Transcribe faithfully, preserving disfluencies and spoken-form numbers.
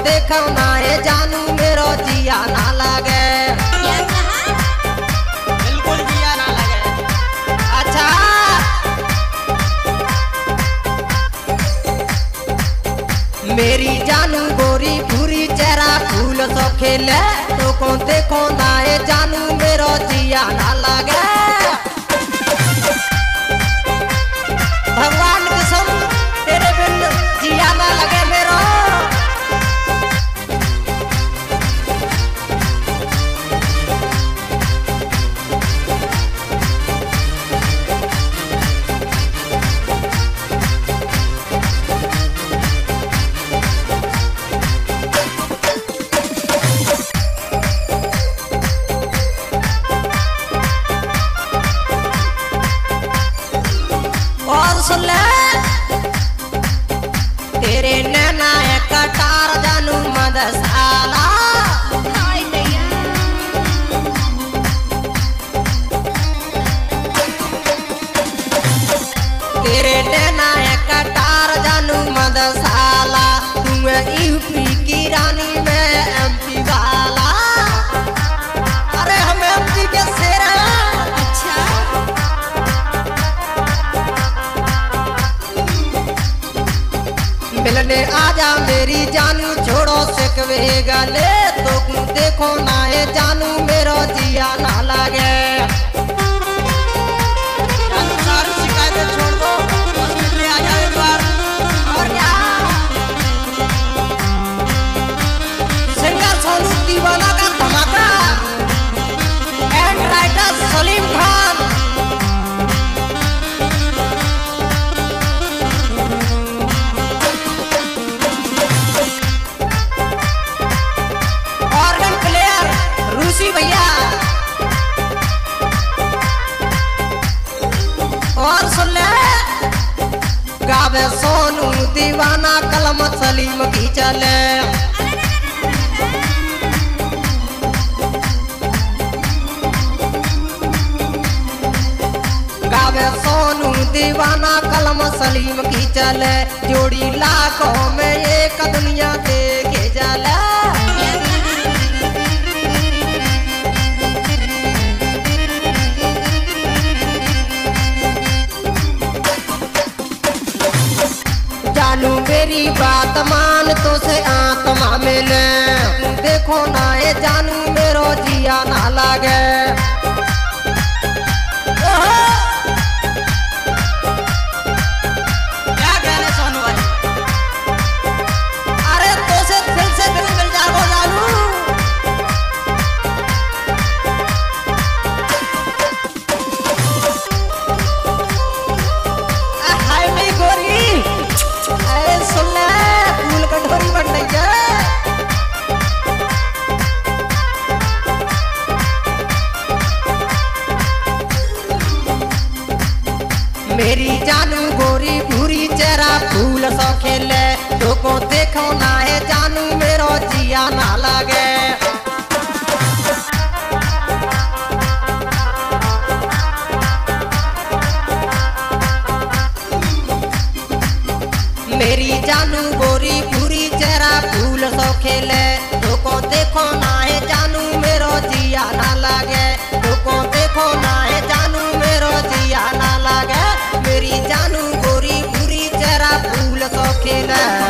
देखो ना है जानू मेरो जिया ना लगे। बिल्कुल जिया ना लगे। अच्छा मेरी जानू गोरी भूरी चेहरा फूल सो खेले तो कौन देखो ना है जानू मेरो जिया ना लगे। भगवान कसम तेरे बिन जिया ना लगे मेरो। और सुन ले तेरे नैना है कटार जानू मदसाला। तेरे नैना है कटार जानू मदसाला। तुम यूपी की रानी में एमपी वाला। अरे हम एमपी के शेर हैं। अच्छा मिलने आजा मेरी जानू छोड़ो सिकवे गले तो देखो ना ये जानू मेरो जिया ना लगे। जानू सारी शिकायतें छोड़ दो, हॉस्पिटल में आ जाओ एक बार। और क्या सिंगर सोनू दीवाना का धमाका and writer Salim Khan. Organ player Rusi भैया। और सुन ले गावे सोनू दीवाना कलम सलीम की चले। गावे सोनू दीवाना कलम सलीम की चले। जोड़ी लाखों में एक दुनिया देखे जाला। जानू मेरी बात मान तो से आत्मा मिले। देखो ना ये जानू मेरो जिया ना लगे। क्या कहने सोनू भाई? अरे तो से दिल से दिल मिल जाओ जानू। हाय मेरी गोरी अरे सुन ले फूल कटोरी बन रही है। मेरी जानू गोरी भूरी चेहरा फूल सो खेले तो को देखो ना है जानू मेरो जिया ना लगे। मेरी जानू गोरी भूरी चेहरा फूल सो खेले तो को देखो ना है जानू मेरो जिया ना लगे। तो को देखो ना है जानू मेरो जिया ना लगे। मेरी जानू गोरी भूरी चेहरा फूल सो खेले।